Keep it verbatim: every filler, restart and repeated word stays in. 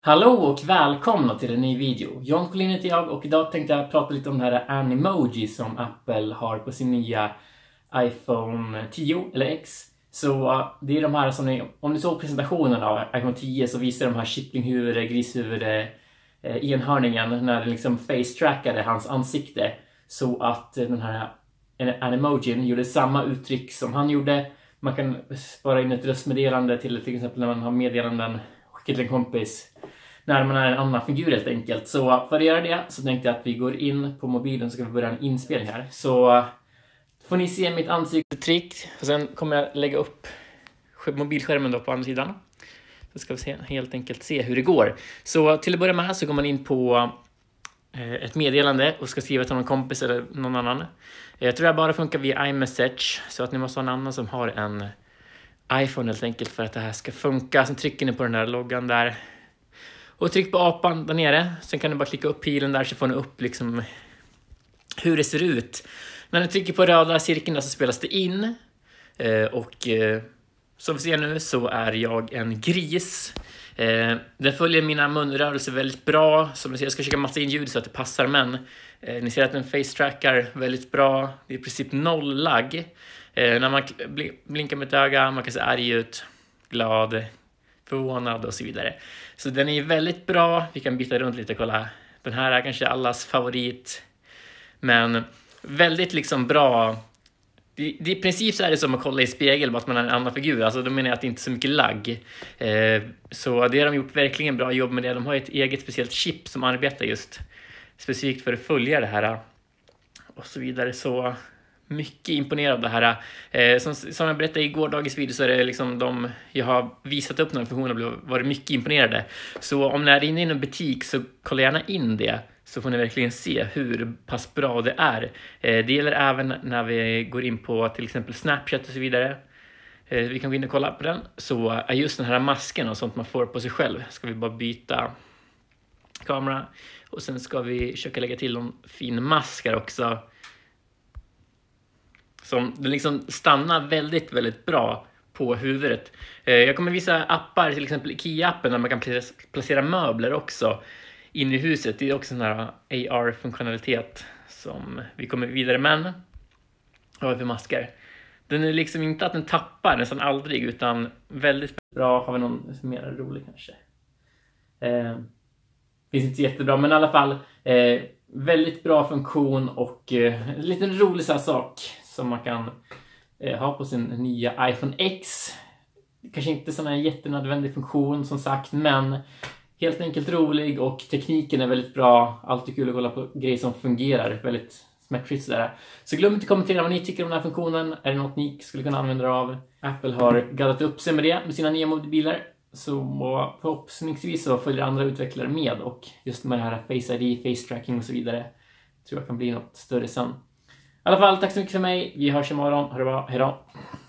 Hallå och välkomna till en ny video. John Collin heter jag och idag tänkte jag prata lite om det här Animoji som Apple har på sin nya iPhone tio eller X. Så det är de här som ni, om ni såg presentationen av iPhone tio så visar de här kycklinghuvudet, grishuvudet, eh, enhörningen när det liksom face-trackade hans ansikte. Så att den här Animojin gjorde samma uttryck som han gjorde. Man kan spara in ett röstmeddelande till till exempel när man har meddelanden skickat till en kompis. När man är en annan figur helt enkelt. Så för att göra det så tänkte jag att vi går in på mobilen så ska vi börja en inspelning här. Så får ni se mitt ansiktsuttryck. Och sen kommer jag lägga upp mobilskärmen då på andra sidan. Så ska vi se, helt enkelt se hur det går. Så till att börja med så går man in på ett meddelande och ska skriva till någon kompis eller någon annan. Jag tror jag bara funkar via iMessage. Så att ni måste ha en annan som har en iPhone helt enkelt för att det här ska funka. Sen trycker ni på den där loggan där. Och tryck på apan där nere. Sen kan ni bara klicka upp pilen där så får ni upp liksom hur det ser ut. När ni trycker på röda cirkeln så spelas det in. Eh, och eh, som vi ser nu så är jag en gris. Eh, det följer mina munrörelser väldigt bra. Som ni ser, jag ska försöka massa in ljud så att det passar. Men eh, ni ser att den face-trackar väldigt bra. Det är i princip noll lagg. Eh, när man bl- blinkar med ett öga, man kan se arg ut, glad, förvånad och så vidare. Så den är väldigt bra. Vi kan byta runt lite och kolla. Den här är kanske allas favorit. Men väldigt liksom bra. Det, det, i princip så är det som att kolla i spegel bara att man är en annan figur. Alltså då menar jag att det inte är så mycket lagg. Eh, så det har de gjort verkligen bra jobb med det. De har ett eget speciellt chip som arbetar just specifikt för att följa det här. Och så vidare. Så mycket imponerad av det här. Eh, som, som jag berättade i gårdagens video så är det liksom de jag har visat upp några funktioner och varit mycket imponerade. Så om ni är inne i en butik så kolla gärna in det. Så får ni verkligen se hur pass bra det är. Eh, det gäller även när vi går in på till exempel Snapchat och så vidare. Eh, vi kan gå in och kolla på den. Så är just den här masken och sånt man får på sig själv. Ska vi bara byta kamera. Och sen ska vi försöka lägga till någon fin mask här också. Som den liksom stannar väldigt, väldigt bra på huvudet. Jag kommer visa appar, till exempel IKEA-appen där man kan placera möbler också in i huset. Det är också en här A R-funktionalitet som vi kommer vidare med. Vad har vi för maskar? Den är liksom inte att den tappar nästan aldrig utan väldigt bra. Har vi någon mer rolig kanske? Eh, finns inte jättebra men i alla fall eh, väldigt bra funktion och eh, en liten rolig så här sak som man kan eh, ha på sin nya iPhone X. Kanske inte sån här jättenödvändig funktion som sagt, men helt enkelt rolig och tekniken är väldigt bra. Alltid kul att kolla på grejer som fungerar. Väldigt smärtfritt sådär. Så glöm inte att kommentera vad ni tycker om den här funktionen. Är det något ni skulle kunna använda av? Apple har gaddat upp sig med det med sina nya mobiler. Så förhoppningsvis så följer andra utvecklare med och just med det här Face I D, Face Tracking och så vidare. Tror jag kan bli något större sen. I alla fall, tack så mycket för mig. Vi hörs imorgon. Ha det bra. Hej då.